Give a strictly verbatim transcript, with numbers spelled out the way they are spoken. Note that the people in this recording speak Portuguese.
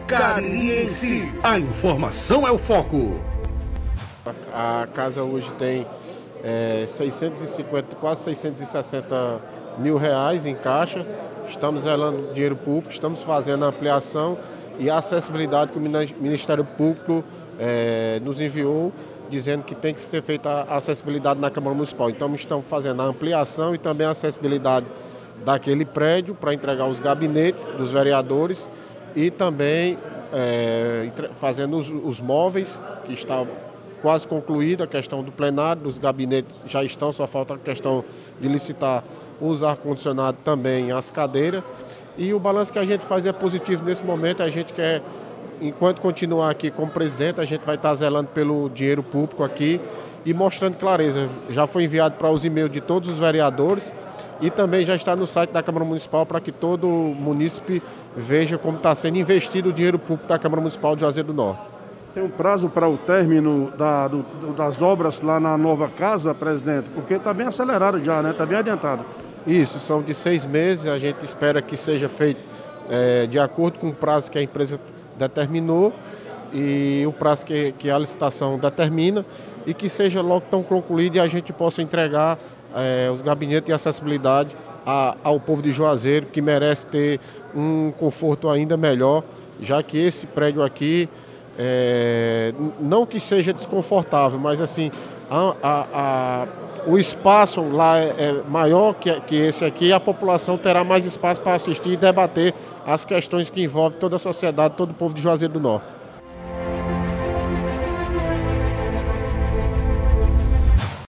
Caririense. A informação é o foco. A casa hoje tem é, seiscentos e cinquenta, quase seiscentos e sessenta mil reais em caixa. Estamos zelando dinheiro público, estamos fazendo a ampliação e a acessibilidade que o Ministério Público é, nos enviou, dizendo que tem que ser feita a acessibilidade na Câmara Municipal. Então estamos fazendo a ampliação e também a acessibilidade daquele prédio para entregar os gabinetes dos vereadores e também é, fazendo os, os móveis, que está quase concluída a questão do plenário, dos gabinetes já estão, só falta a questão de licitar os ar-condicionado também, as cadeiras. E o balanço que a gente faz é positivo nesse momento. A gente quer, enquanto continuar aqui como presidente, a gente vai estar zelando pelo dinheiro público aqui e mostrando clareza. Já foi enviado para os e-mails de todos os vereadores e também já está no site da Câmara Municipal para que todo munícipe veja como está sendo investido o dinheiro público da Câmara Municipal de Juazeiro do Norte. Tem um prazo para o término da, do, das obras lá na nova casa, presidente? Porque está bem acelerado já, né? Está bem adiantado. Isso, são de seis meses, a gente espera que seja feito é, de acordo com o prazo que a empresa determinou e o prazo que, que a licitação determina e que seja logo tão concluído e a gente possa entregar é, os gabinetes de acessibilidade a, ao povo de Juazeiro, que merece ter um conforto ainda melhor, já que esse prédio aqui, é, não que seja desconfortável, mas assim, a, a, a o espaço lá é maior que, que esse aqui e a população terá mais espaço para assistir e debater as questões que envolvem toda a sociedade, todo o povo de Juazeiro do Norte.